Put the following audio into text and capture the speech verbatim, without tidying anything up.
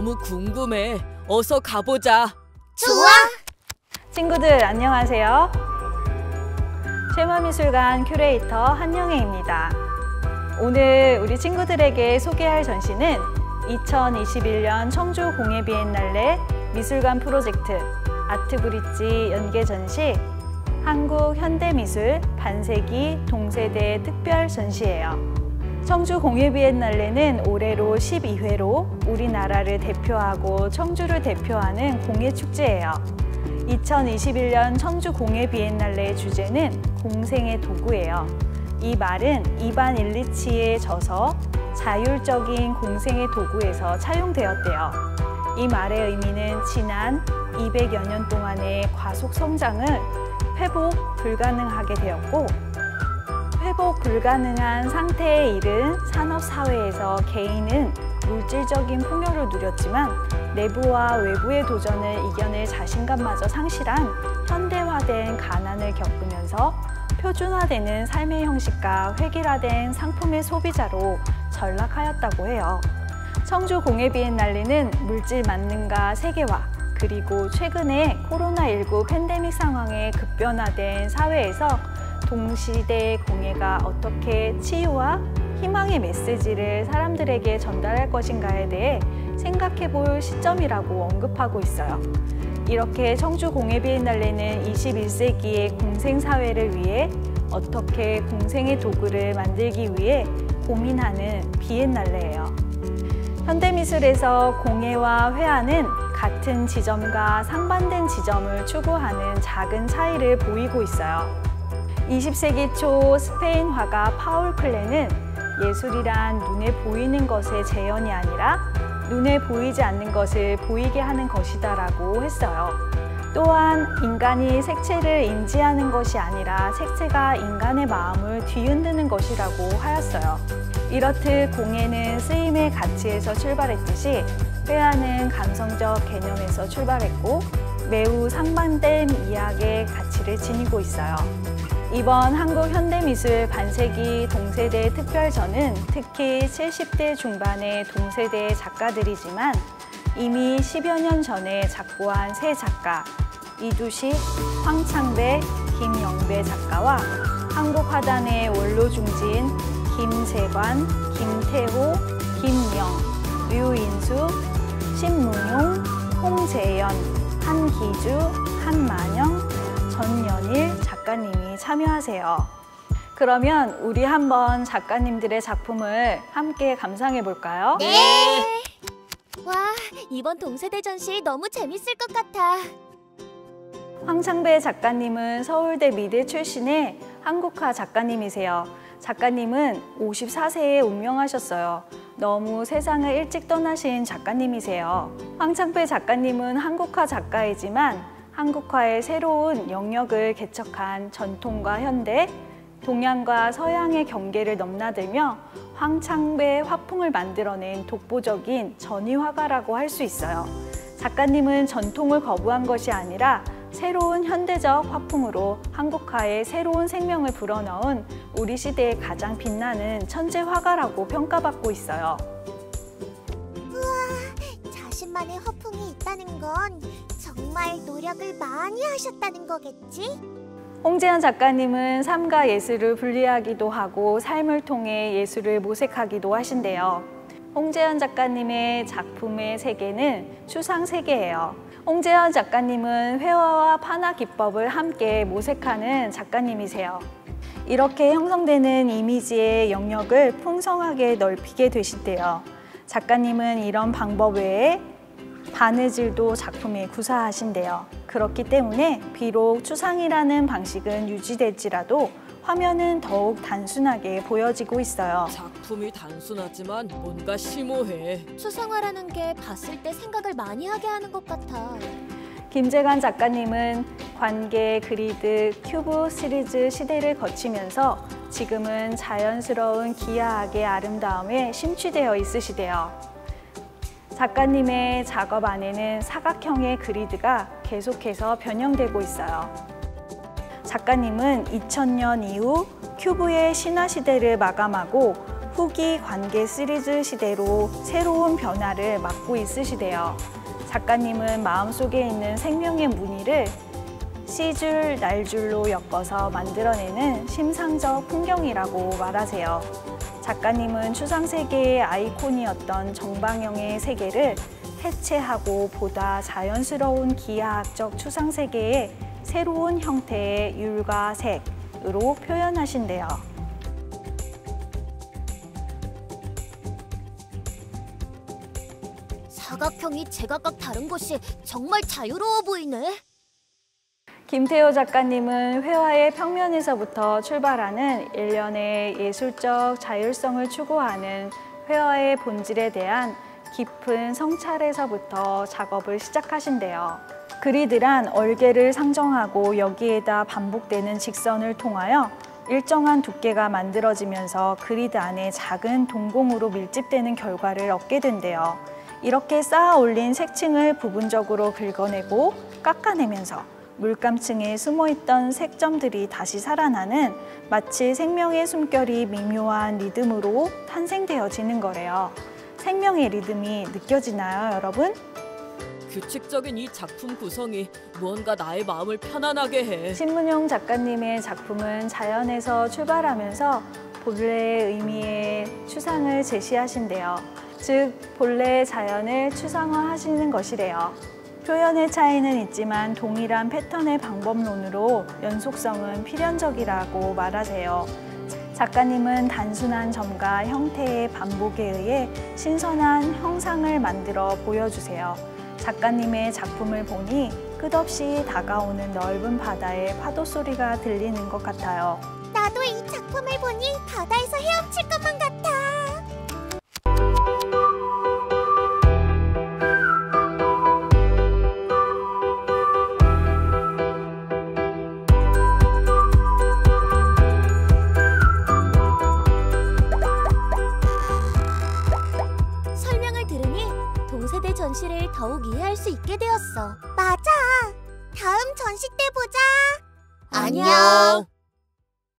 너무 궁금해. 어서 가보자. 좋아! 친구들 안녕하세요. 쉐머미술관 큐레이터 한영애입니다. 오늘 우리 친구들에게 소개할 전시는 이천이십일 년 청주 공예 비엔날레 미술관 프로젝트 아트브릿지 연계 전시 한국 현대미술 반세기 동세대 특별 전시예요. 청주 공예 비엔날레는 올해로 십이 회로 우리나라를 대표하고 청주를 대표하는 공예 축제예요. 이천이십일 년 청주 공예 비엔날레의 주제는 공생의 도구예요. 이 말은 이반 일리치의 저서 자율적인 공생의 도구에서 차용되었대요. 이 말의 의미는 지난 이백여 년 동안의 과속 성장을 회복 불가능하게 되었고, 회복 불가능한 상태에 이른 산업사회에서 개인은 물질적인 풍요를 누렸지만 내부와 외부의 도전을 이겨낼 자신감마저 상실한 현대화된 가난을 겪으면서 표준화되는 삶의 형식과 획일화된 상품의 소비자로 전락하였다고 해요. 청주 공예 비엔날레는 물질 만능과 세계화, 그리고 최근에 코로나 일구 팬데믹 상황에 급변화된 사회에서 동시대 공예가 어떻게 치유와 희망의 메시지를 사람들에게 전달할 것인가에 대해 생각해 볼 시점이라고 언급하고 있어요. 이렇게 청주 공예 비엔날레는 이십일 세기의 공생사회를 위해 어떻게 공생의 도구를 만들기 위해 고민하는 비엔날레예요. 현대미술에서 공예와 회화는 같은 지점과 상반된 지점을 추구하는 작은 차이를 보이고 있어요. 이십 세기 초 스페인 화가 파울 클레는 예술이란 눈에 보이는 것의 재현이 아니라 눈에 보이지 않는 것을 보이게 하는 것이다라고 했어요. 또한 인간이 색채를 인지하는 것이 아니라 색채가 인간의 마음을 뒤흔드는 것이라고 하였어요. 이렇듯 공예는 쓰임의 가치에서 출발했듯이 회화는 감성적 개념에서 출발했고 매우 상반된 이학의 가치를 지니고 있어요. 이번 한국 현대미술 반세기 동세대 특별전은 특히 칠십 대 중반의 동세대 작가들이지만 이미 십여 년 전에 작고한 세 작가 이두식, 황창배, 김영배 작가와 한국화단의 원로중진 김재관, 김태호, 김영, 류인수, 신문용, 홍재연, 한기주, 한만영, 전연일 작가님이 참여하세요. 그러면 우리 한번 작가님들의 작품을 함께 감상해 볼까요? 네! 와, 이번 동세대 전시 너무 재밌을 것 같아. 황창배 작가님은 서울대 미대 출신의 한국화 작가님이세요. 작가님은 오십사 세에 운명하셨어요. 너무 세상을 일찍 떠나신 작가님이세요. 황창배 작가님은 한국화 작가이지만 한국화의 새로운 영역을 개척한 전통과 현대, 동양과 서양의 경계를 넘나들며 황창배 화풍을 만들어낸 독보적인 전위화가라고 할 수 있어요. 작가님은 전통을 거부한 것이 아니라 새로운 현대적 화풍으로 한국화에 새로운 생명을 불어넣은 우리 시대의 가장 빛나는 천재 화가라고 평가받고 있어요. 우와, 자신만의 화풍이 있다는 건 정말 노력을 많이 하셨다는 거겠지? 홍재현 작가님은 삶과 예술을 분리하기도 하고 삶을 통해 예술을 모색하기도 하신대요. 홍재현 작가님의 작품의 세계는 추상 세계예요. 홍재현 작가님은 회화와 판화 기법을 함께 모색하는 작가님이세요. 이렇게 형성되는 이미지의 영역을 풍성하게 넓히게 되신대요. 작가님은 이런 방법 외에 바느질도 작품에 구사하신대요. 그렇기 때문에 비록 추상이라는 방식은 유지될지라도 화면은 더욱 단순하게 보여지고 있어요. 작품이 단순하지만 뭔가 심오해. 추상화라는 게 봤을 때 생각을 많이 하게 하는 것 같아. 김재관 작가님은 관계, 그리드, 큐브 시리즈 시대를 거치면서 지금은 자연스러운 기하학의 아름다움에 심취되어 있으시대요. 작가님의 작업 안에는 사각형의 그리드가 계속해서 변형되고 있어요. 작가님은 이천 년 이후 큐브의 신화 시대를 마감하고 후기 관계 시리즈 시대로 새로운 변화를 맞고 있으시대요. 작가님은 마음속에 있는 생명의 무늬를 시줄, 날줄로 엮어서 만들어내는 심상적 풍경이라고 말하세요. 작가님은 추상세계의 아이콘이었던 정방형의 세계를 해체하고 보다 자연스러운 기하학적 추상세계의 새로운 형태의 율과 색으로 표현하신대요. 사각형이 제각각 다른 것이 정말 자유로워 보이네. 김태호 작가님은 회화의 평면에서부터 출발하는 일련의 예술적 자율성을 추구하는 회화의 본질에 대한 깊은 성찰에서부터 작업을 시작하신대요. 그리드란 얼개를 상정하고 여기에다 반복되는 직선을 통하여 일정한 두께가 만들어지면서 그리드 안에 작은 동공으로 밀집되는 결과를 얻게 된대요. 이렇게 쌓아 올린 색층을 부분적으로 긁어내고 깎아내면서 물감층에 숨어있던 색점들이 다시 살아나는 마치 생명의 숨결이 미묘한 리듬으로 탄생되어지는 거래요. 생명의 리듬이 느껴지나요, 여러분? 규칙적인 이 작품 구성이 무언가 나의 마음을 편안하게 해. 신문용 작가님의 작품은 자연에서 출발하면서 본래의 의미의 추상을 제시하신대요. 즉, 본래의 자연을 추상화하시는 것이래요. 표현의 차이는 있지만 동일한 패턴의 방법론으로 연속성은 필연적이라고 말하세요. 작가님은 단순한 점과 형태의 반복에 의해 신선한 형상을 만들어 보여주세요. 작가님의 작품을 보니 끝없이 다가오는 넓은 바다의 파도 소리가 들리는 것 같아요. 나도 이 작품을 보니 바다에서 헤엄칠 것만 같아. 설명을 들으니 동세대 전시를 더욱 이해할 수 있게 되었어. 맞아. 다음 전시 때 보자. 안녕.